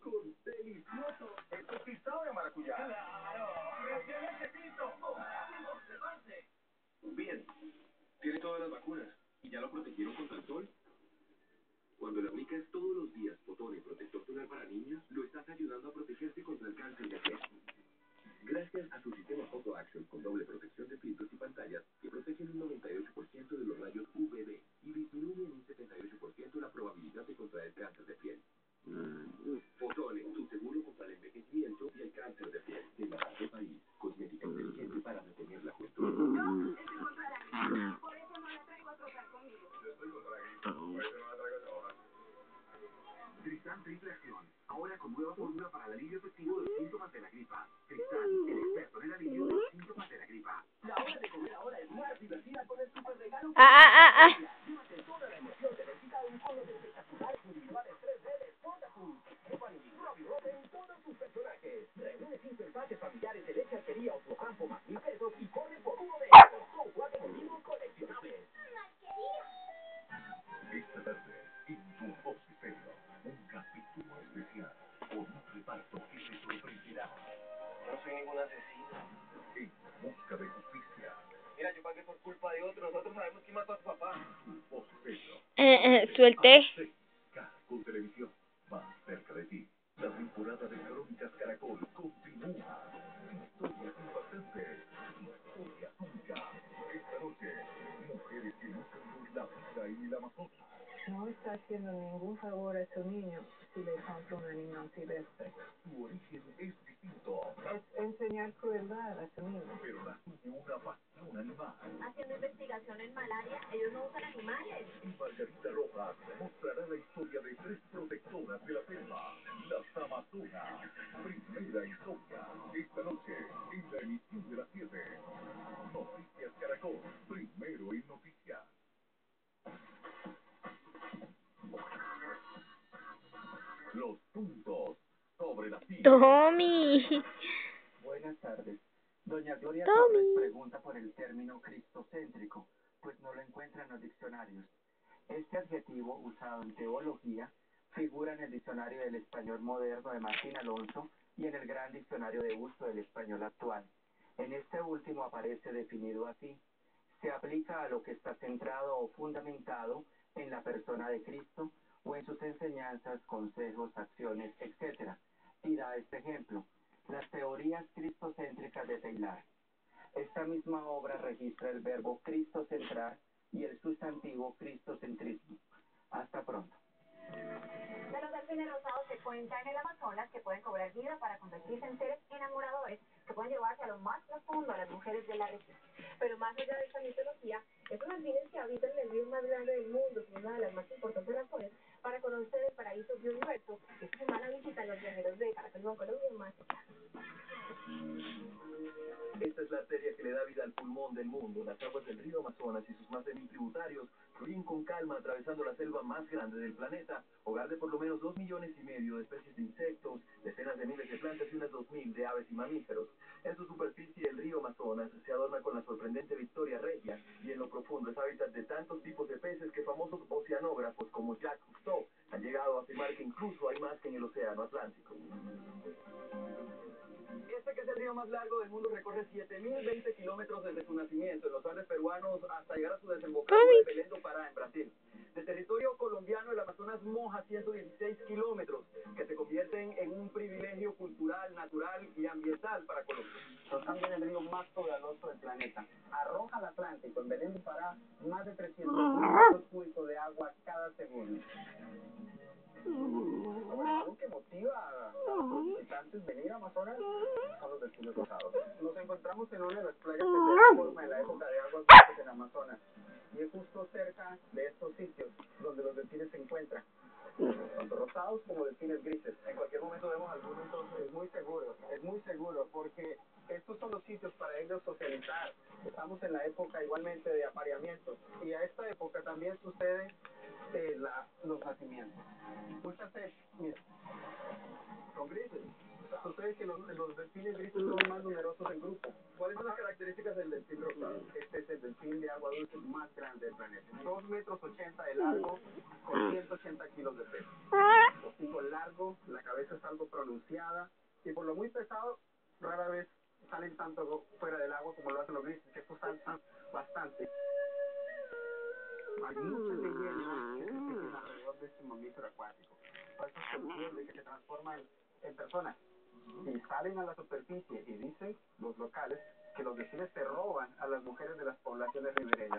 con delicioso escopizado de maracuyá. ¡Claro! ¡Recién hechecito! ¡Observarse! Bien, tiene todas las vacunas y ya lo protegieron contra el sol. Cuando le aplicas todos los días Fotone protector solar para niños, lo estás ayudando a protegerse contra el cáncer de piel. Gracias a su sistema Photo Action con doble protección de filtros y pantallas que protegen un 98% de los rayos UVB y disminuyen un 78% la probabilidad de contraer cáncer de piel. Fotone, tu seguro contra el envejecimiento y el cáncer de piel. De Barato País, cosmética inteligente para detener la juventud. Yo estoy contra la gripe, por eso no la traigo a trotar conmigo. Yo estoy contra la gripe, por eso no la traigo a trabajar. Tristan Triple Acción, ahora con nueva fórmula para el alivio efectivo de los síntomas de la gripa. Tristan, el experto en el alivio de los síntomas de la gripa. La hora de comer ahora es más divertida con el super regalo. Llévate toda la emoción de visita a un juego de espectaculares individuales 3D de Sportacus. Stephanie, Robbie Robin, todos sus personajes. Reúne 5 empaques familiares de leche alquería o tu campo más 1,000 pesos y corre por uno de ellos. Son 4 motivos coleccionables. Esta tarde, en tu Voz Estéreo, un capítulo especial con un reparto que te sorprenderá. Yo no soy ningún asesino. En busca de justicia. Mira, yo pagué por culpa de otro. Nosotros sabemos quién mató a tu papá. Tu Voz Estéreo. Suelte. Caracol Televisión, más cerca de ti. La temporada de Crónicas Caracol continúa. Historias impactantes. Historia tuya. Esta noche, mujeres que luchan por la vida y la Amazonas. No está haciendo ningún favor a su niño si le compra un animal silvestre. Su origen es distinto. Es enseñar crueldad a su niño. Pero nace de una pasión animal. Haciendo investigación en malaria, ellos no usan animales. Y Margarita Rojas mostrará la historia de 3 protectoras de la selva, las Amazonas. Primera historia, esta noche, en la emisión de las 7. Noticias Caracol, primero en noticias. Los puntos sobre la silla. Tommy. Buenas tardes. Doña Gloria Tommy. Torres pregunta por el término cristocéntrico, pues no lo encuentra en los diccionarios. Este adjetivo, usado en teología, figura en el Diccionario del Español Moderno de Martín Alonso y en el Gran Diccionario de Uso del Español Actual. En este último aparece definido así: se aplica a lo que está centrado o fundamentado en la persona de Cristo o en sus enseñanzas, consejos, acciones, etc. Y da este ejemplo: las teorías cristocéntricas de Taylor. Esta misma obra registra el verbo cristocentrar y el sustantivo cristocentrismo. Hasta pronto. De los delfines rosados se cuenta en el Amazonas que pueden cobrar vida para convertirse en seres enamoradores que pueden llevarse a lo más profundo a las mujeres de la región. Pero más allá de esta mitología, estos delfines que habitan en el río más grande del mundo son una de las más importantes razones para conocer el paraíso biodiverso que esta semana visitan los viajeros de Caracol, Colombia y más. Esta es la arteria que le da vida al pulmón del mundo. Las aguas del río Amazonas y sus más de 1000 tributarios fluyen con calma atravesando la selva más grande del planeta, hogar de por lo menos 2,5 millones de especies de insectos, decenas de miles de plantas y unas 2,000 de aves y mamíferos. En su superficie, el río Amazonas se adorna con la sorprendente Victoria Regia y en lo profundo es hábitat de tantos tipos de peces que famosos oceanógrafos como Jacques Cousteau han llegado a afirmar que incluso hay más que en el océano Atlántico. Este, que es el río más largo del mundo, recorre 7.020 kilómetros desde su nacimiento en los Andes peruanos hasta llegar a su desembocadura en Belém do Pará, en Brasil. De territorio colombiano, el Amazonas moja 116 kilómetros, que se convierten en un privilegio cultural, natural y ambiental para Colombia. Es también el río más caudaloso del planeta. Arroja al Atlántico en Belém do Pará más de 300.000 metros cúbicos de agua cada segundo. Algo que motiva a los visitantes venir a Amazonas son los delfines rosados. Nos encontramos en una de las playas que se forma en la época de aguas dulces en Amazonas, y es justo cerca de estos sitios donde los delfines se encuentran, tanto rosados como delfines grises. En cualquier momento vemos algunos, entonces es muy seguro porque estos son los sitios para ellos socializar. Estamos en la época igualmente de apareamiento, y a esta época también sucede los nacimientos. Muchas veces, mira, son grises. Sucede que los delfines grises son más numerosos en grupo. ¿Cuáles son las características del delfín rosado? Este es el delfín de agua dulce más grande del planeta. 2,80 metros de largo, con 180 kilos de peso. Hocico largo. largo, la cabeza es algo pronunciada y por lo muy pesado rara vez salen tanto fuera del agua como lo hacen los grises, que estos saltan bastante. Hay muchas leyendas que se tejen alrededor de este mamífero acuático. Falsos conocidos de que se transforman en personas. Y salen a la superficie y dicen los locales que los delfines se roban a las mujeres de las poblaciones ribereñas.